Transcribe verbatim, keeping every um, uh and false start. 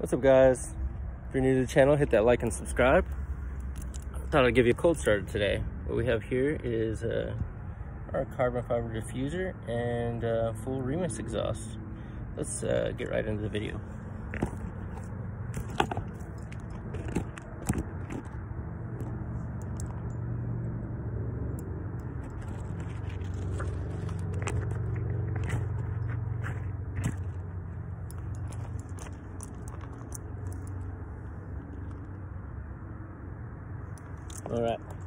What's up, guys? If you're new to the channel, hit that like and subscribe. I thought I'd give you a cold starter today. What we have here is uh, our carbon fiber diffuser and uh, full Remus exhaust. Let's uh, get right into the video. All right.